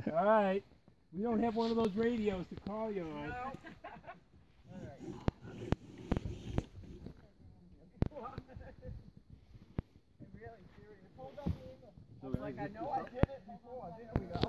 All right. We don't have one of those radios to call you on. No. All right. I'm really serious. Hold up, Eva. I was like, I know I did it before. There we go.